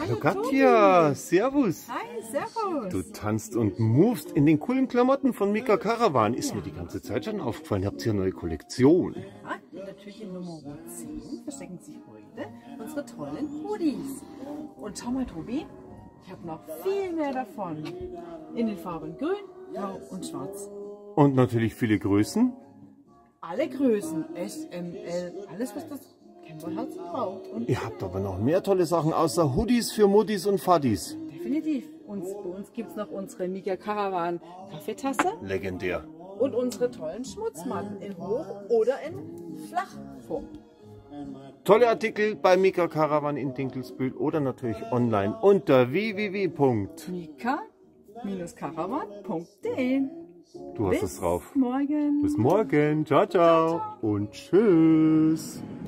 Hallo Katja, servus. Hi, servus. Du tanzt und movest in den coolen Klamotten von Mika Caravan. Ist mir die ganze Zeit schon aufgefallen. Habt ihr eine neue Kollektion? Ja, und natürlich in Nummer 10 verstecken sich heute unsere tollen Hoodies. Und schau mal, Tobi, ich habe noch viel mehr davon. In den Farben grün, blau und schwarz. Und natürlich viele Größen. Alle Größen, S, M, L, alles was das Camperherz braucht. Und Ihr habt aber noch mehr tolle Sachen außer Hoodies für Muttis und Fadis. definitiv. Bei uns gibt es noch unsere Mika Caravan Kaffeetasse Legendär. und unsere tollen Schmutzmatten in Hoch- oder in Flachform. Tolle Artikel bei Mika Caravan in Dinkelsbühl oder natürlich online unter mika-caravan.de. Du hast es drauf. Morgen. Bis morgen. Ciao, ciao. Und tschüss.